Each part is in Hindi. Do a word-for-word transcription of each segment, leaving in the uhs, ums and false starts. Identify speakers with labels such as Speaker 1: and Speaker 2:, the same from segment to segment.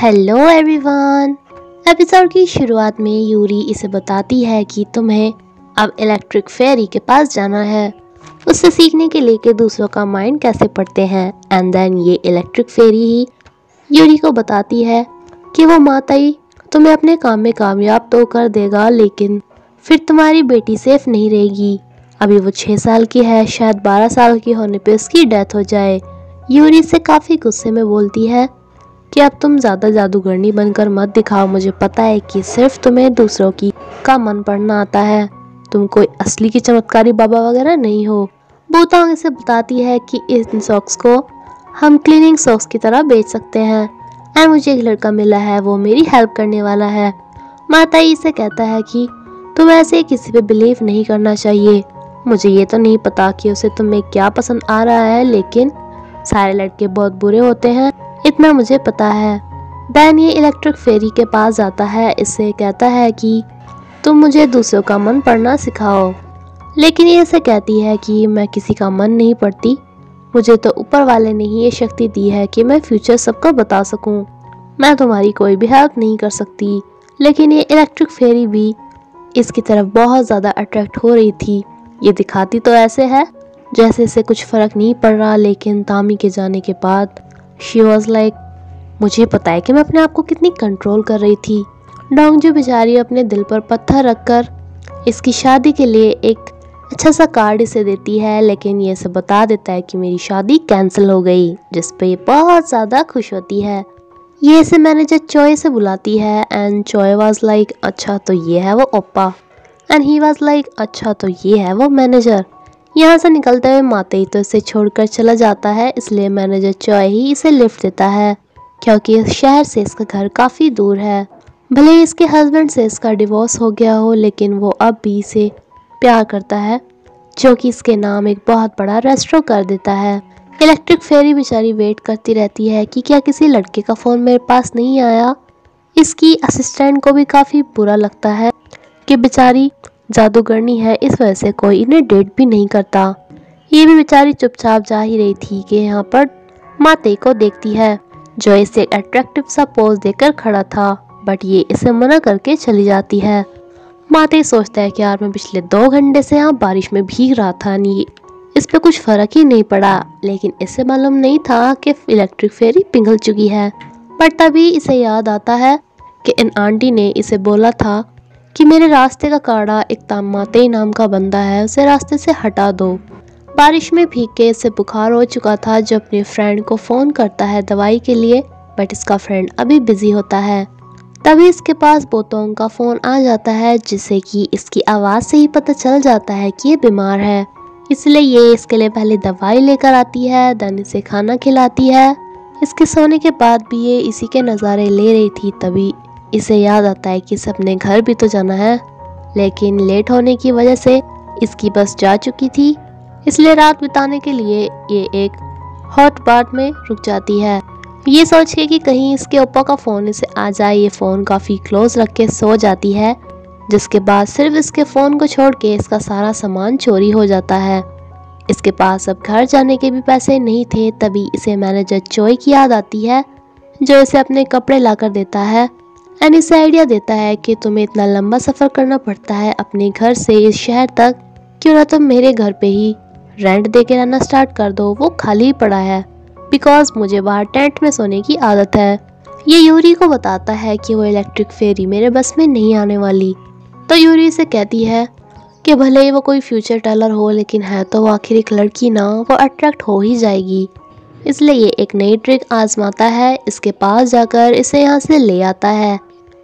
Speaker 1: Hello everyone. एपिसोड की शुरुआत में यूरी इसे बताती है कि तुम्हें अब इलेक्ट्रिक फेरी के पास जाना है, उससे सीखने के लिए कि दूसरों का माइंड कैसे पढ़ते हैं। एंड देन ये इलेक्ट्रिक फेरी ही यूरी को बताती है कि वो माताई तुम्हें अपने काम में कामयाब तो कर देगा, लेकिन फिर तुम्हारी बेटी सेफ नहीं रहेगी। अभी वो छः साल की है, शायद बारह साल की होने पे उसकी डेथ हो जाए। यूरी से काफ़ी गुस्से में बोलती है कि अब तुम ज़्यादा जादूगरनी बनकर मत दिखाओ, मुझे पता है कि सिर्फ तुम्हें दूसरों की का मन पढ़ना आता है, तुम कोई असली की चमत्कारी बाबा वगैरह नहीं हो। बूतांग इसे बताती है कि इन सॉक्स को हम क्लीनिंग सॉक्स की तरह बेच सकते हैं एंड मुझे एक लड़का मिला है, वो मेरी हेल्प करने वाला है। माताई इसे कहता है कि तुम ऐसे किसी पे बिलीव नहीं करना चाहिए। मुझे ये तो नहीं पता कि उसे तुम्हें क्या पसंद आ रहा है, लेकिन सारे लड़के बहुत बुरे होते हैं, इतना मुझे पता है। दैन ये इलेक्ट्रिक फेरी के पास जाता है, इससे कहता है कि तुम मुझे दूसरों का मन पढ़ना सिखाओ, लेकिन ये इसे कहती है कि मैं किसी का मन नहीं पढ़ती, मुझे तो ऊपर वाले ने ही ये शक्ति दी है कि मैं फ्यूचर सबको बता सकूं। मैं तुम्हारी कोई भी हेल्प नहीं कर सकती। लेकिन ये इलेक्ट्रिक फेरी भी इसकी तरफ बहुत ज़्यादा अट्रैक्ट हो रही थी। ये दिखाती तो ऐसे है जैसे इसे कुछ फ़र्क नहीं पड़ रहा, लेकिन तामी के जाने के बाद शी वॉज लाइक मुझे पता है कि मैं अपने आप को कितनी कंट्रोल कर रही थी। डोंगजू बेचारी अपने दिल पर पत्थर रखकर इसकी शादी के लिए एक अच्छा सा कार्ड इसे देती है, लेकिन ये इसे बता देता है कि मेरी शादी कैंसिल हो गई, जिस पे ये बहुत ज़्यादा खुश होती है। ये इसे मैनेजर चॉय से बुलाती है एंड चॉय वाज लाइक अच्छा तो ये है वो ओप्पा, एंड ही वाज लाइक अच्छा तो ये है वो मैनेजर। यहाँ से निकलते हुए माते ही तो इसे छोड़कर चला जाता है, इसलिए मैनेजर चॉय ही इसे लिफ्ट देता है, क्योंकि इस शहर से इसका घर काफ़ी दूर है। भले ही इसके हस्बैंड से इसका डिवोर्स हो गया हो, लेकिन वो अब भी इसे प्यार करता है, जो कि इसके नाम एक बहुत बड़ा रेस्टोरेंट कर देता है। इलेक्ट्रिक फेरी बेचारी वेट करती रहती है कि क्या किसी लड़के का फ़ोन मेरे पास नहीं आया। इसकी असिस्टेंट को भी काफ़ी बुरा लगता है कि बेचारी जादूगरनी है, इस वजह से कोई इन्हें डेट भी नहीं करता। ये भी बेचारी चुपचाप जा ही रही थी कि यहाँ पर माते को देखती है, जो इसे अट्रैक्टिव सा पोज देकर खड़ा था, बट ये इसे मना करके चली जाती है। माते सोचता है कि यार मैं पिछले दो घंटे से यहाँ बारिश में भीग रहा था, नहीं इस पे कुछ फ़र्क ही नहीं पड़ा, लेकिन इसे मालूम नहीं था कि इलेक्ट्रिक फेरी पिघल चुकी है। पर तभी इसे याद आता है कि इन आंटी ने इसे बोला था कि मेरे रास्ते का काड़ा एक तामाते नाम का बंदा है, उसे रास्ते से हटा दो। बारिश में भीग के इसे बुखार हो चुका था, जो अपने फ्रेंड को फ़ोन करता है दवाई के लिए, बट इसका फ्रेंड अभी बिजी होता है। तभी इसके पास बोतोंग का फ़ोन आ जाता है, जिससे कि इसकी आवाज़ से ही पता चल जाता है कि ये बीमार है, इसलिए ये इसके लिए पहले दवाई लेकर आती है, देन इसे खाना खिलाती है। इसके सोने के बाद भी ये इसी के नज़ारे ले रही थी। तभी इसे याद आता है कि इसे अपने घर भी तो जाना है, लेकिन लेट होने की वजह से इसकी बस जा चुकी थी, इसलिए रात बिताने के लिए ये एक हॉट बाथ में रुक जाती है, ये सोच के कि कहीं इसके ओप्पा का फ़ोन इसे आ जाए। ये फ़ोन काफ़ी क्लोज रख के सो जाती है, जिसके बाद सिर्फ इसके फ़ोन को छोड़ के इसका सारा सामान चोरी हो जाता है। इसके पास अब घर जाने के भी पैसे नहीं थे। तभी इसे मैनेजर चॉय की याद आती है, जो इसे अपने कपड़े लाकर देता है एंड इसे आइडिया देता है कि तुम्हें इतना लंबा सफ़र करना पड़ता है अपने घर से इस शहर तक, क्यों ना तुम मेरे घर पे ही रेंट दे के रहना स्टार्ट कर दो, वो खाली ही पड़ा है, बिकॉज मुझे बाहर टेंट में सोने की आदत है। ये यूरी को बताता है कि वो इलेक्ट्रिक फेरी मेरे बस में नहीं आने वाली। तो यूरी से कहती है कि भले ही वो कोई फ्यूचर टेलर हो, लेकिन है तो वो आखिर एक लड़की ना, वो अट्रैक्ट हो ही जाएगी। इसलिए ये एक नई ट्रिक आजमाता है, इसके पास जाकर इसे यहाँ से ले आता है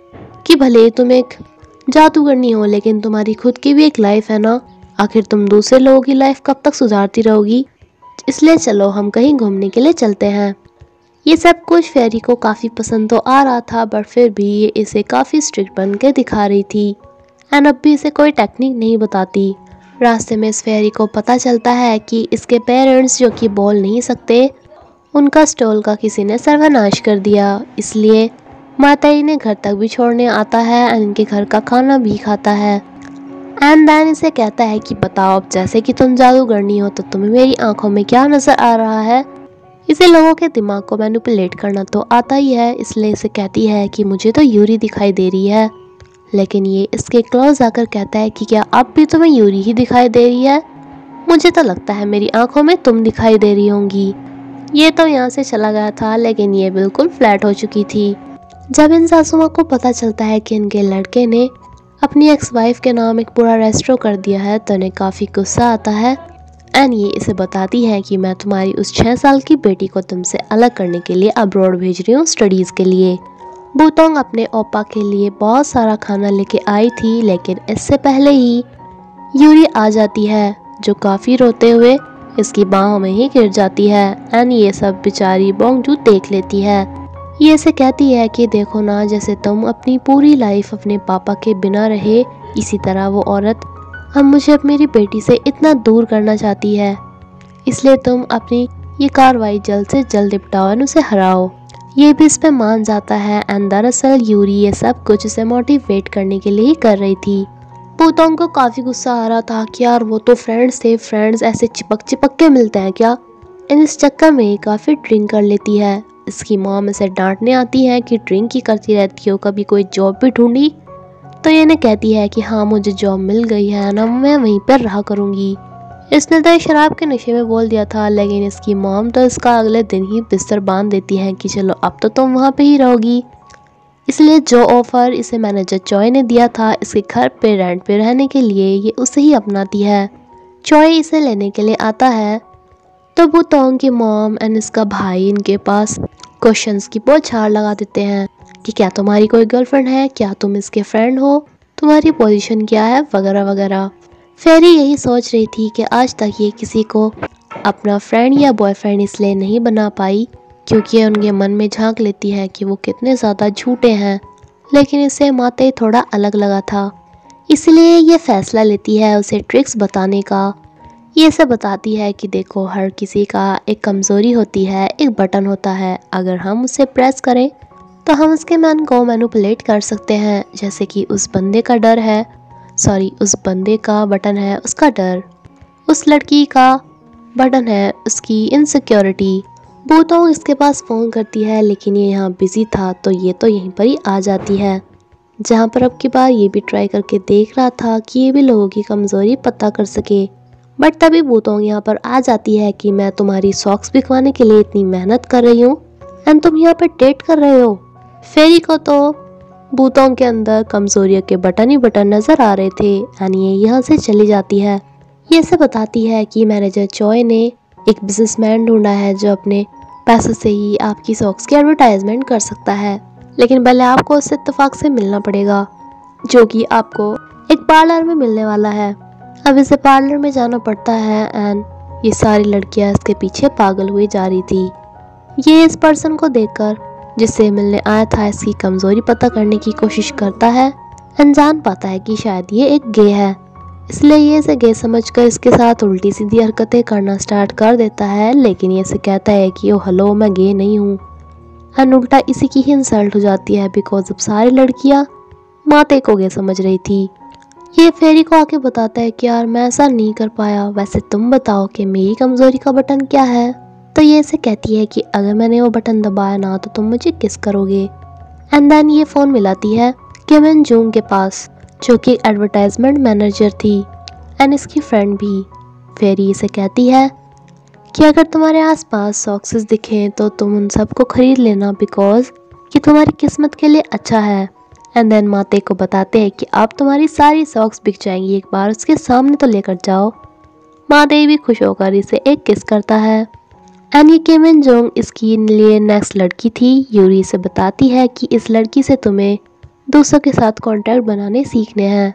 Speaker 1: कि भले तुम एक जादूगरनी हो, लेकिन तुम्हारी खुद की भी एक लाइफ है ना, आखिर तुम दूसरे लोगों की लाइफ कब तक सुधारती रहोगी, इसलिए चलो हम कहीं घूमने के लिए चलते हैं। ये सब कुछ फेरी को काफ़ी पसंद तो आ रहा था, बट फिर भी ये इसे काफ़ी स्ट्रिक्ट बन के दिखा रही थी एंड अब भी इसे कोई टेक्निक नहीं बताती। रास्ते में इस फेरी को पता चलता है कि इसके पेरेंट्स, जो कि बोल नहीं सकते, उनका स्टॉल का किसी ने सर्वनाश कर दिया, इसलिए माताई ने घर तक भी छोड़ने आता है एंड इनके घर का खाना भी खाता है। एंड देन इसे कहता है कि बताओ अब जैसे कि तुम जादूगरनी हो तो तुम्हें मेरी आंखों में क्या नज़र आ रहा है। इसे लोगों के दिमाग को मैनिपुलेट करना तो आता ही है, इसलिए इसे कहती है कि मुझे तो यूरी दिखाई दे रही है। लेकिन ये इसके क्लोज आकर कहता है कि क्या अब भी तुम्हें यूरी ही दिखाई दे रही है? मुझे तो लगता है मेरी आंखों में तुम दिखाई दे रही होंगी। ये तो यहाँ से चला गया था, लेकिन ये बिल्कुल फ्लैट हो चुकी थी। जब इन सासू माँ को पता चलता है कि इनके लड़के ने अपनी एक्स वाइफ के नाम एक पूरा रेस्टोरेंट कर दिया है तो इन्हें काफ़ी गुस्सा आता है। एंड ये इसे बताती है कि मैं तुम्हारी उस छः साल की बेटी को तुमसे अलग करने के लिए अब्रॉड भेज रही हूँ स्टडीज़ के लिए। बूतोंग अपने ओपा के लिए बहुत सारा खाना लेके आई थी, लेकिन इससे पहले ही यूरी आ जाती है जो काफ़ी रोते हुए इसकी बाहों में ही गिर जाती है। एंड ये सब बेचारी बोंगजू देख लेती है। ये इसे कहती है कि देखो ना, जैसे तुम अपनी पूरी लाइफ अपने पापा के बिना रहे, इसी तरह वो औरत अब मुझे अब मेरी बेटी से इतना दूर करना चाहती है, इसलिए तुम अपनी ये कार्रवाई जल्द से जल्द निपटाओ और उसे हराओ। ये भी इस पे मान जाता है। एंड दरअसल यूरी ये सब कुछ उसे मोटिवेट करने के लिए ही कर रही थी। बूतोंग को काफ़ी गुस्सा आ रहा था कि यार वो तो फ्रेंड्स थे, फ्रेंड्स ऐसे चिपक चिपक के मिलते हैं क्या? इन इस चक्कर में काफ़ी ड्रिंक कर लेती है। इसकी मॉम इसे डांटने आती है कि ड्रिंक ही करती रहती हो, कभी कोई जॉब भी ढूंढी? तो ये इन्हें कहती है कि हाँ मुझे जॉब मिल गई है ना, मैं वहीं पर रहा करूँगी। इसने तो शराब के नशे में बोल दिया था, लेकिन इसकी मॉम तो इसका अगले दिन ही बिस्तर बांध देती है कि चलो अब तो तुम वहाँ पे ही रहोगी। इसलिए जो ऑफर इसे मैनेजर चॉय ने दिया था इसके घर पे रेंट पे रहने के लिए, ये उसे ही अपनाती है। चॉय इसे लेने के लिए आता है तो बूतोंग की मॉम एंड इसका भाई इनके पास क्वेश्चंस की बौछार लगा देते हैं कि क्या तुम्हारी कोई गर्लफ्रेंड है, क्या तुम इसके फ्रेंड हो, तुम्हारी पोजीशन क्या है, वगैरह वगैरह। फेरी यही सोच रही थी कि आज तक ये किसी को अपना फ्रेंड या बॉयफ्रेंड इसलिए नहीं बना पाई क्योंकि उनके मन में झांक लेती है कि वो कितने ज़्यादा झूठे हैं, लेकिन इसे माते थोड़ा अलग लगा था, इसलिए ये फैसला लेती है उसे ट्रिक्स बताने का। ये सब बताती है कि देखो हर किसी का एक कमज़ोरी होती है, एक बटन होता है, अगर हम उसे प्रेस करें तो हम उसके मन को मैनिपुलेट कर सकते हैं। जैसे कि उस बंदे का डर है, सॉरी उस बंदे का बटन है उसका डर, उस लड़की का बटन है उसकी इनसिक्योरिटी। बूतोंग इसके पास फ़ोन करती है, लेकिन ये यहाँ बिज़ी था तो ये तो यहीं पर ही आ जाती है, जहाँ पर अब की बार ये भी ट्राई करके देख रहा था कि ये भी लोगों की कमज़ोरी पता कर सके। बट तभी बूतोंग यहाँ पर आ जाती है कि मैं तुम्हारी सॉक्स बिकवाने के लिए इतनी मेहनत कर रही हूँ एंड तुम यहाँ पर डेट कर रहे हो। फेरी को तो बूतोंग के अंदर कमज़ोरियों के बटन ही बटन नज़र आ रहे थे एंड ये यहाँ से चली जाती है। ये से बताती है कि मैनेजर चॉय ने एक बिजनेसमैन ढूंढा है जो अपने पैसों से ही आपकी सॉक्स की एडवर्टाइजमेंट कर सकता है, लेकिन पहले आपको उससे इत्तेफाक से मिलना पड़ेगा, जो कि आपको एक पार्लर में मिलने वाला है। अब इसे पार्लर में जाना पड़ता है एंड ये सारी लड़कियां इसके पीछे पागल हुई जा रही थी। ये इस पर्सन को देखकर जिससे मिलने आया था इसकी कमज़ोरी पता करने की कोशिश करता है एंड जान पाता है कि शायद ये एक गे है, इसलिए ये इसे गे समझकर इसके साथ उल्टी सीधी हरकतें करना स्टार्ट कर देता है। लेकिन ये इसे कहता है कि ओ हेलो मैं गे नहीं हूँ एंड उल्टा इसी की ही इंसल्ट हो जाती है बिकॉज अब सारी लड़कियाँ माते को गे समझ रही थी। ये फेरी को आके बताता है कि यार मैं ऐसा नहीं कर पाया, वैसे तुम बताओ कि मेरी कमज़ोरी का बटन क्या है। तो ये इसे कहती है कि अगर मैंने वो बटन दबाया ना तो तुम मुझे किस करोगे। एंड देन ये फ़ोन मिलाती है किमिन जूंग के पास, जो कि एडवर्टाइजमेंट मैनेजर थी एंड इसकी फ्रेंड भी। फेरी इसे कहती है कि अगर तुम्हारे आसपास सॉक्सेस दिखें तो तुम उन सबको खरीद लेना बिकॉज ये तुम्हारी किस्मत के लिए अच्छा है। एंड देन माते को बताते हैं कि अब तुम्हारी सारी सॉक्स बिक जाएंगी, एक बार उसके सामने तो लेकर जाओ। माते भी खुश होकर इसे एक किस करता है एंड ये किमिन जोंग इसकी लिए नेक्स्ट लड़की थी। यूरी से बताती है कि इस लड़की से तुम्हें दूसरों के साथ कॉन्टैक्ट बनाने सीखने हैं।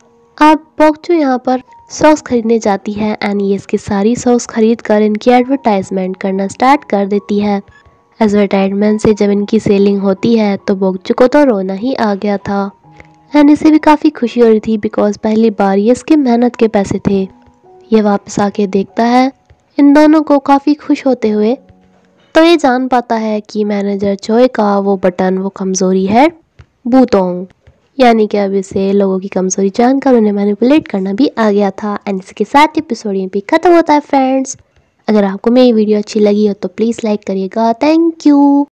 Speaker 1: अब बोक्चू यहाँ पर सॉक्स खरीदने जाती है एंड ये इसकी सारी सॉक्स खरीद कर इनकी एडवर्टाइजमेंट करना स्टार्ट कर देती है। एडवर्टाइजमेंट से जब इनकी सेलिंग होती है तो बोक्चू को तो रोना ही आ गया था एंड इसे भी काफ़ी खुशी हो रही थी बिकॉज पहली बार ये इसके मेहनत के पैसे थे। ये वापस आके देखता है इन दोनों को काफ़ी खुश होते हुए, तो ये जान पाता है कि मैनेजर चॉय का वो बटन वो कमज़ोरी है बूतोंग, यानी कि अब इसे लोगों की कमज़ोरी जानकर उन्हें मैनिपुलेट करना भी आ गया था। एंड इसके साथ एपिसोड ये भी खत्म होता है फ्रेंड्स। अगर आपको मेरी वीडियो अच्छी लगी हो तो प्लीज़ लाइक करिएगा। Thank you.